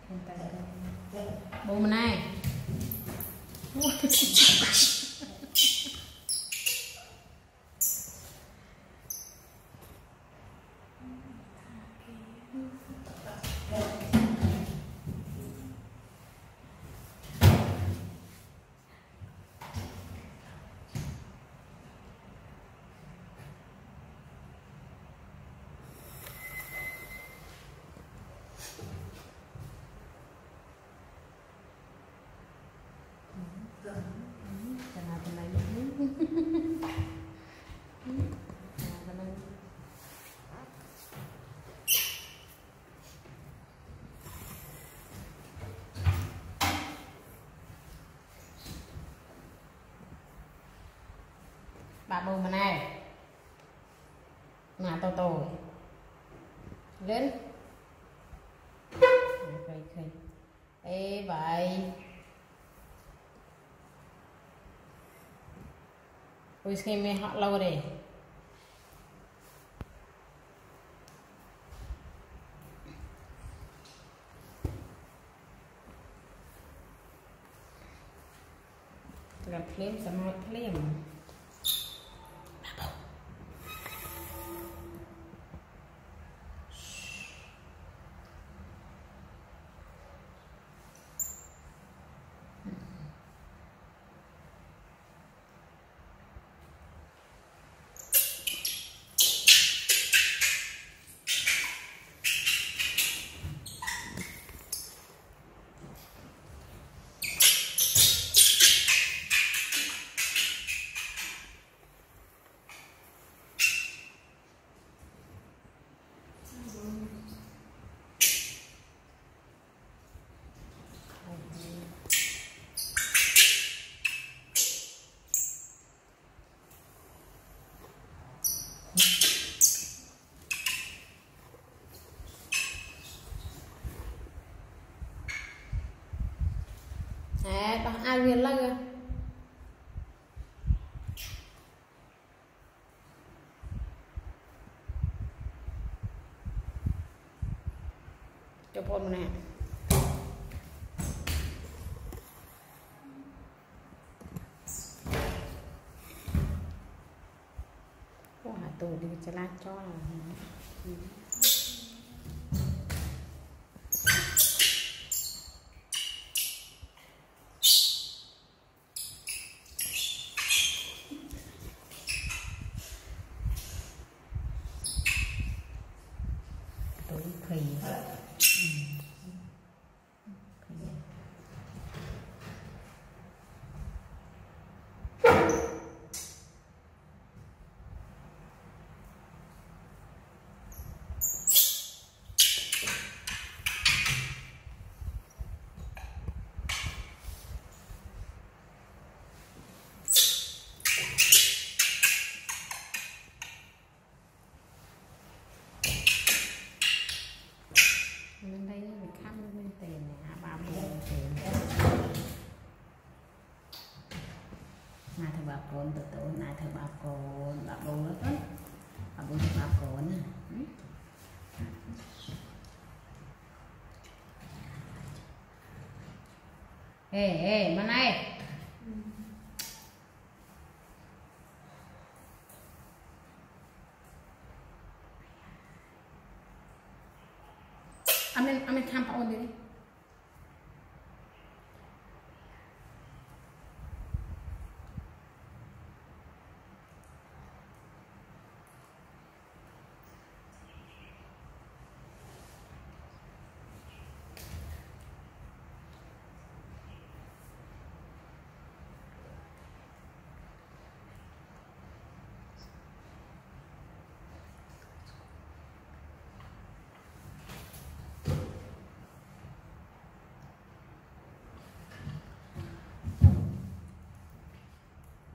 Bố mà này. Baboo mà này, mà Toto lên, ê vậy, ui khi mẹ họ lâu đây, gặp phim sẽ một phim. Bằng ai viên lagi coba mana wah tuh di celacol khỉ bên đây mình khăm bên tiền nè, Baboo tiền này thằng bà con từ từ này thằng bà con Baboo đó Baboo thằng bà con nè ê mà này I'm in camp on